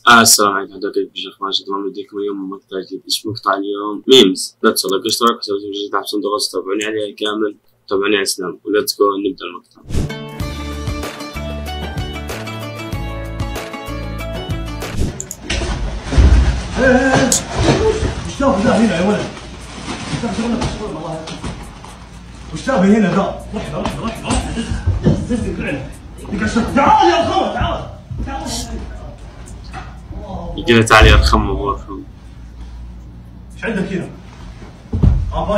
السلام عليكم حضرتك بشيخ ماجد ما بديكم اليوم مقطع جديد. ايش مقطع اليوم؟ ميمز. لا تنسوا لايك واشتراك وسووا تنجيز تحت صندوق الوصف، تابعوني عليها كامل، تابعوني على الاسلام، وليتس جو نبدا المقطع. وش تابي ذا هنا يا ولد؟ وش تابي هنا ذا؟ رح زدك العلم. تعال يا اخوان تعال. يجينا تعال يا رخم ابو رخم. ايش عندك هنا؟ باي.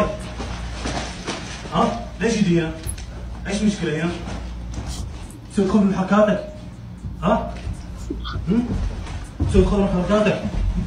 ليش يجي هنا؟ ايش مشكلة هنا؟ تسوي خوف من حركاتك؟ تسوي خوف من حركاتك؟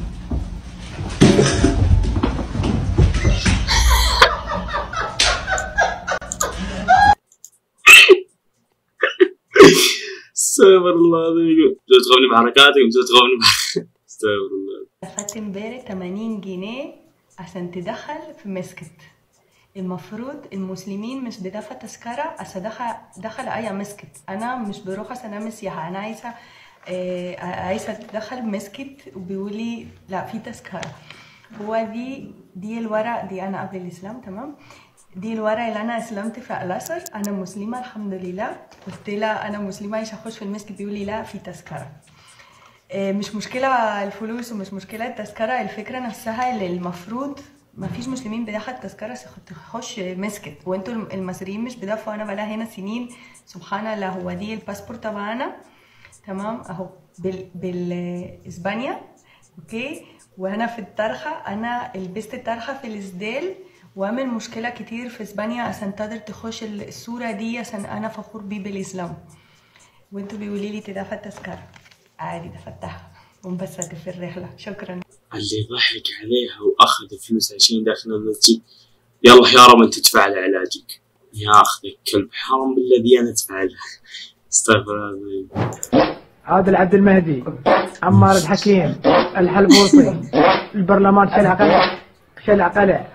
استغفر الله العظيم. تغبني بحركاتك تغبني استغفر الله. دفعت امبارح 80 جنيه عشان تدخل في مسكت. المفروض المسلمين مش بدفع تذكرة عشان دخل أي مسكت. أنا مش بروح عشان أعمل سياحة، أنا عايزة أدخل مسكت وبيقولي لا في تذكرة. هو دي الورق دي أنا قبل الإسلام، تمام؟ دي الورق اللي أنا أسلمت في الأزهر، أنا مسلمة الحمد لله. قلت لها أنا مسلمة عايزة أخش في المسكت، بيقولي لا في تذكرة. مش مشكلة الفلوس ومش مشكلة التذكرة، الفكرة نفسها اللي المفروض ما فيش مسلمين بدفع التذكرة تخش مسكت، وانتوا المصريين مش بدفعوا. انا بقالها هنا سنين سبحان الله. هو دي الباسبورت تبعنا، تمام اهو بالاسبانيا، اوكي. وانا في الطرحة، انا لبست الطرحة في الاسدال وعمل مشكلة كتير في اسبانيا عشان تقدر تخش الصورة دي، عشان انا فخور بيه بالاسلام. وانتوا بيقولي لي تدفع التذكرة، عادي دفعتها وانبسطت في الرحلة. شكرا. اللي ضحك عليها واخذ فلوس عشان داخل المسجد، يلا يا رب انت تدفع على علاجك. يا اخي كلب حرام بالذي انا ادفع له. استغفر الله. عادل عبد المهدي، عمار الحكيم، الحلبوصي، البرلمان شلع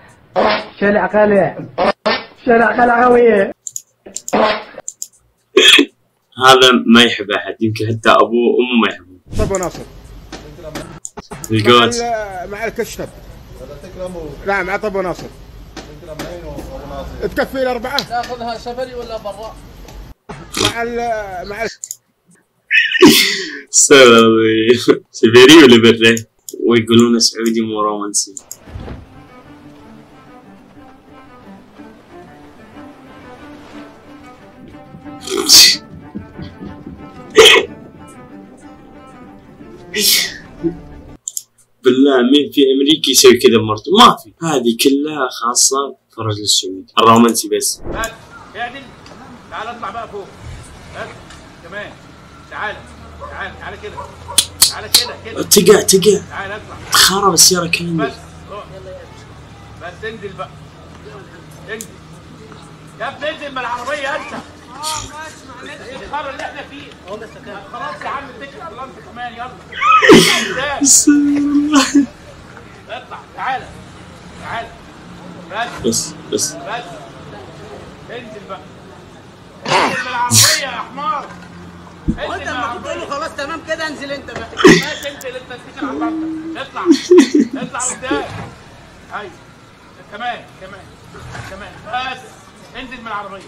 قلع قوية. هذا ما يحب احد، يمكن حتى ابوه وامه ما يحبون. طب وناصر الجوز مع الكشتب. لا مع طب وناصر. تكفي الأربعة؟ ناخذها سفري ولا برا؟ مع سفري ولا برا؟ ويقولون سعودي مو رومانسي. بالله مين في امريكا يسوي كذا بمرته؟ ما في، هذه كلها خاصه في الرجل السعودي الرومانسي بس. بس اعدل، تعال اطلع بقى فوق، بس كمان تعال كده، تعال كده تقع تعال اطلع، تخرب السياره كامله. بس بس انزل بقى، انزل يا ابني، انزل من العربيه انت. الخرا اللي احنا فيه خلاص يا عم، اتكل على الله انت كمان. يلا اطلع، تعال بس انزل بقى، انزل من العربيه يا حمار. وانت المفروض تقول له خلاص تمام كده انزل انت بقى. ماشي انزل انت، اتكل على الله. اطلع قدام. ايوه كمان بس انزل من العربيه.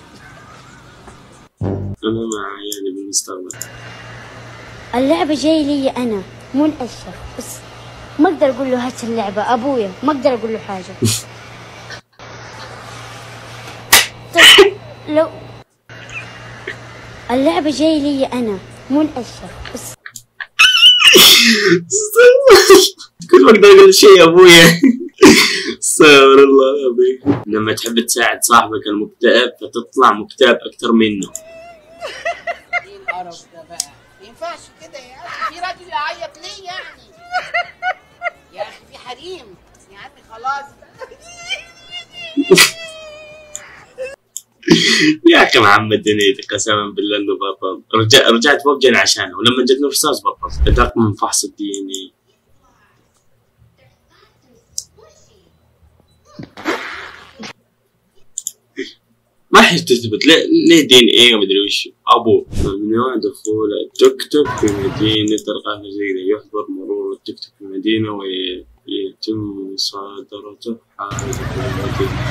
انا مع عيالي بالمستقبل. اللعبة جاي لي أنا مو الأشرف، بس ما أقدر أقول له هات اللعبة، أبويا ما أقدر أقول له حاجة. طيب لو اللعبة جاي لي أنا مو الأشرف، بس كل وقت أقول شيء يا أبويا. استغفر الله العظيم. لما تحب تساعد صاحبك المكتئب فتطلع مكتئب أكثر منه. ايه القرف ده بقى؟ ما ينفعش كده يا اخي، في راجل يعيط ليه يعني؟ يا اخي في حريم يا عمي خلاص. يا أخي محمد هنيدي قسما بالله إنه بطل. رجعت ببجن عشانه، ولما جتني رصاص بطل. بدأت من فحص الدي إن إي. ما يحتاج تثبت ليه دين ايه ومدري وش. ابو ممنوع دخول التيك توك في مدينة القاهرة الجديدة، يحظر مرور التيك توك في المدينة ويتم مصادرته حال دخول المدينة.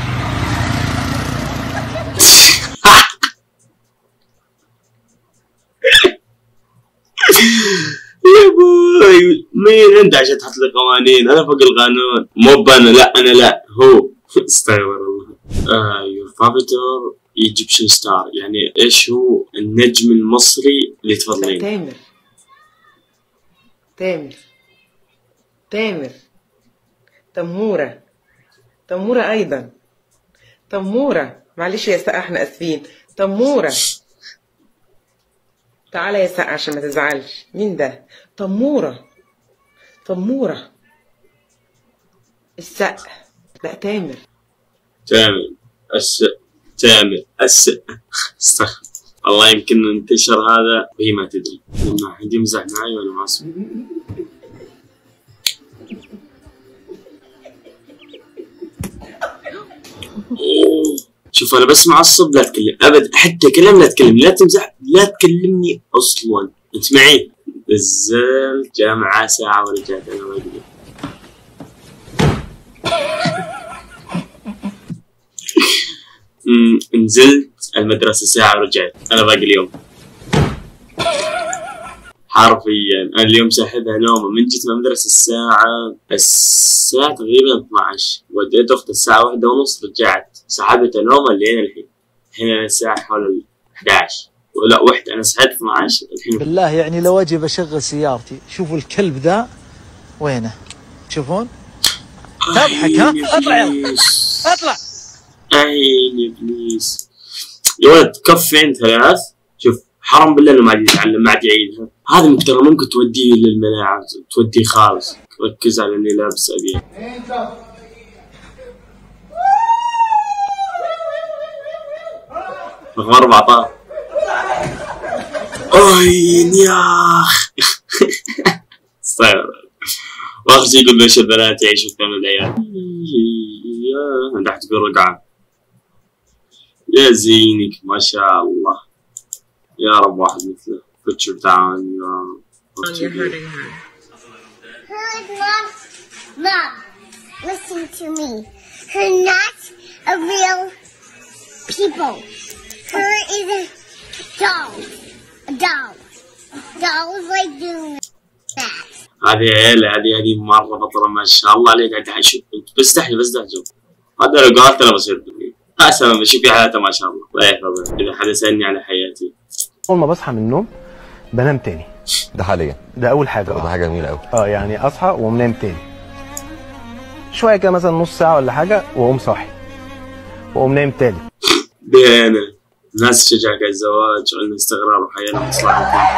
يا بوي مين انت عشان تحط لي قوانين؟ انا فوق القانون، مو انا، لا انا لا هو. استغفر الله. يور فافيتور ايجيبشن ستار، يعني ايش هو النجم المصري اللي تفضلين؟ تامر تمورة ايضا، تمورة، معلش يا سقا احنا اسفين، تمورة. تعالى يا سقا عشان ما تزعلش. مين ده؟ تمورة السقا. لا تامر استغفر الله، يمكن انتشر هذا وهي ما تدري. لما حد يمزح معي وانا ما اسمع. شوف انا بس معصب، لا تكلم ابد، حتى كلام لا تكلم، لا تمزح، لا تكلمني اصلا. انت معي؟ نزلت جامعة ساعة ورجعت انا ما ادري. نزلت المدرسة ساعة ورجعت انا باقي اليوم. حرفيا انا اليوم ساحبها نومة. من جيت من المدرسة الساعة تقريبا 12، وديت اختي الساعة 1:30، رجعت سحبتها نومة لين الحين الساعة حول 11 ولا 1. انا سحبت 12 الحين. بالله يعني لو اجي بشغل سيارتي، شوفوا الكلب ذا وينه؟ تشوفون؟ تضحك ها؟ اطلع يلا اطلع. عيني ابليس يا ولد، كفين 3. شوف حرام بالله انه ما عاد يتعلم، ما عاد يعيدها. هذا ترى ممكن توديه للملاعب، توديه خالص. ركز على اني لابس ابيض. رقم 14. اوين ياخ. استغفر. واخر شيء يقول ليش البنات يعيشوا في ثمن العيال. تحت تقول رقعة. يا زينك ما شاء الله، يا رب واحد مثله. فتشو تعال يا Mom, listen to me. Her not a real people. Her is a doll. A doll. Dolls like doing that. هذه عيلة، هذه مرة بطلة ما شاء الله عليك. قاعد اشوف بس تحلي بس تعجب. هذا لو قالت انا بصير دنيا. اسمع بشوف في حياته ما شاء الله، الله يحفظها. اذا حدا سألني على حياتي، اول ما بصحى من النوم بنام تاني. ده حاليا ده اول حاجة. ده حاجة جميلة قوي. يعني اصحى واقوم نايم تاني شوية كده، مثلا نص ساعة ولا حاجة، واقوم صاحي واقوم نايم تالت. ده انا ناس تشجعك على الزواج وعلى الاستقرار وحياة مصلحتك.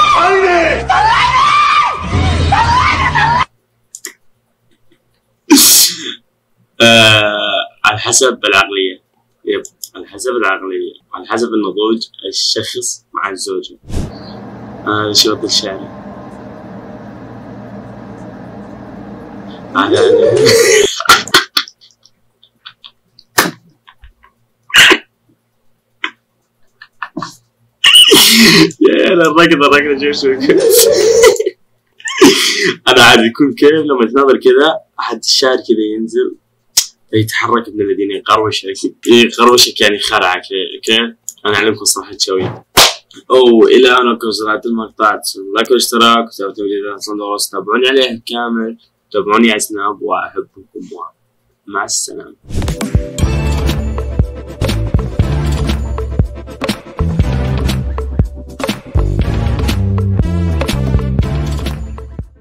على حسب العقلية. يب على حسب العقلية، على حسب النضوج الشخص مع الزوجة. هذا شرط الشارع. يا الركضة شوف انا عادي يكون كيف لما تناظر كذا احد الشارع كذا ينزل يتحرك ابن الذين يقروشك يعني خرعك كيف. انا اعلمكم صراحة شوية. الى ان اكون صراحة المقطع، لايك واشتراك وتابعوا فيديوهات صندوق، تابعوني عليه كامل، تابعوني على سناب، واحبكم مع السلامة.